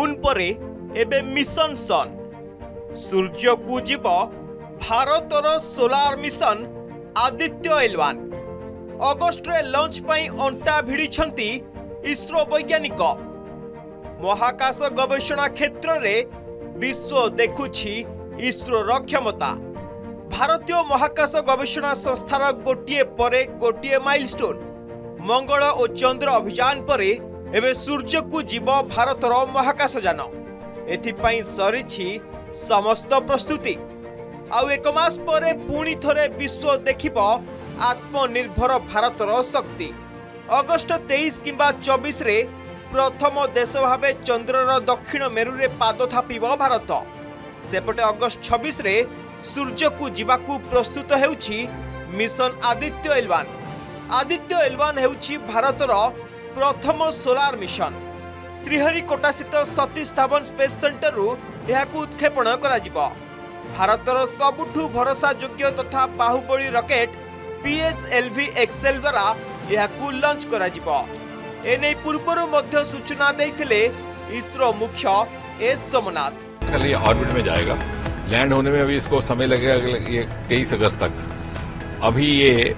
Moon परे एबे mission सन सूर्य को जीव भारतर solar mission Aditya L one August रे लॉन्च पई अंटा भिड़ी इसरो वैज्ञानिक महाकाश गवेषणा क्षेत्र रे विश्व देखुछि इसरो क्षमता भारतीय महाकाश गवेषणा संस्थार गोटे परे गोटे माइलस्टोन मंगल और चंद्र अभियान परे एबे सूर्य को जीव भारतर महाकाशयान एथिपाई सरिछि समस्त प्रस्तुति आउ एक मास परे पुणी थरे विश्व देखिब आत्मनिर्भर भारतर शक्ति अगस्ट 23 किंबा 24 रे प्रथम देश भावे चंद्रर दक्षिण मेरु रे पाद थापिब भारत सेपटे अगस्ट 26 रे सूर्य को जीवाकू प्रस्तुत हेउछि मिशन आदित्य एल1 हेउछि भारतर प्रथम सोलार मिशन श्रीहरिकोटा स्थित सतीश धावन स्पेस सेंटर रु यहाकू उत्क्षेपण करा जिवो भारतर सबुठु भरोसा योग्य तथा बाहुबली रॉकेट PSLV एक्सेल द्वारा यहाकू लॉन्च करा जिवो एने पूर्वरु मध्य सूचना देथिले इसरो मुख्य एस सोमनाथ कल ये ऑर्बिट में जाएगा लैंड होने में अभी इसको समय लगेगा ये 23 अगस्त तक अभी ये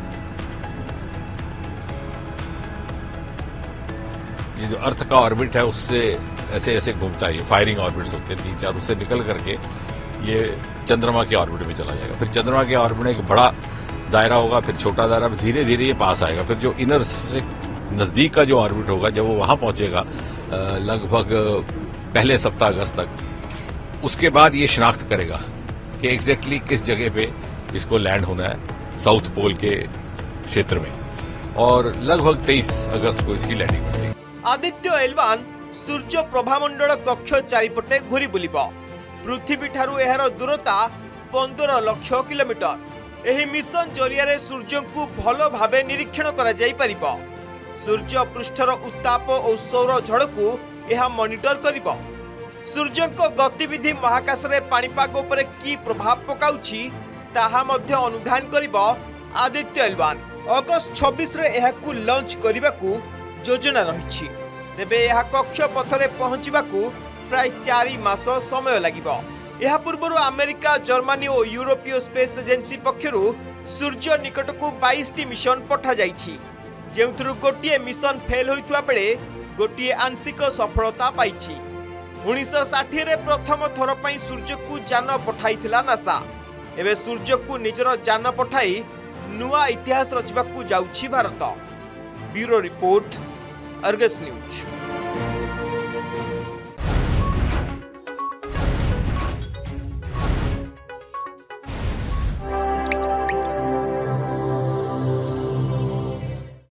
जो अर्थ का ऑर्बिट है उससे ऐसे ऐसे घूमता है ये फायरिंग ऑर्बिट्स होते हैं 3-4 उससे निकल करके ये चंद्रमा के ऑर्बिट में चला जाएगा फिर चंद्रमा के ऑर्बिट में एक बड़ा दायरा होगा फिर छोटा दायरा धीरे धीरे ये पास आएगा फिर जो इनर से नजदीक का जो ऑर्बिट होगा जब वो वहां पहुंचेगा लगभग पहले सप्ताह अगस्त तक उसके बाद ये शिनाख्त करेगा कि एग्जैक्टली किस जगह पे इसको लैंड होना है साउथ पोल के क्षेत्र में और लगभग 23 अगस्त को इसकी लैंडिंग होगी। आदित्य एल1 सूर्य प्रभामंडल कक्ष चारिपटे घूरी बुलिब पृथ्वी ठारू एहार दूरता 15 लाख किलोमीटर एही मिशन जरिया सूर्य को भल भावे निरीक्षण करा जाई परिबो सूर्य पृष्ठर उत्ताप और सौर झड़ को यह मॉनिटर करिबो सूर्य को गतिविधि महाकाश रे पाणीपाग उपरे की प्रभाव पकाउछि ताहा मध्य अनुधान करिबो आदित्य एल1 अगस्त 26 रे एहाकू लॉन्च करिबाकू योजना रही तेबे यह कक्ष पथरे पहुंचवाकू प्राय 4 मास समय लागिबो यह पूर्व अमेरिका जर्मनी और यूरोपीय स्पेस एजेंसी पक्षरु सूर्य निकट को 22 टी मिशन पठा जाइछि जेउथरु गोटिए मिशन फेल होइतवा बेले गोटिए आंशिक सफलता पाइछि 1960 रे प्रथम थर पई सूर्य को यान पठाइथिला नासा एबे सूर्य को निजर यान पठाई नुआ इतिहास रचबाकू जाउछि Bharat bureau report Argus news.